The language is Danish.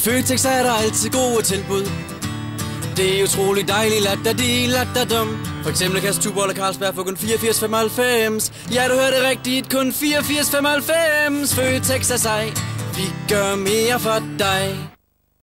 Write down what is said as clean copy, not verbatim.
Føtex er der altid gode tilbud. Det er utrolig dejligt, latterdum. For eksempel kasse tuboller Carlsberg for kun 84,95. Ja, du hørte rigtigt, kun 84,95. Føtex er sej, vi gør mere for dig.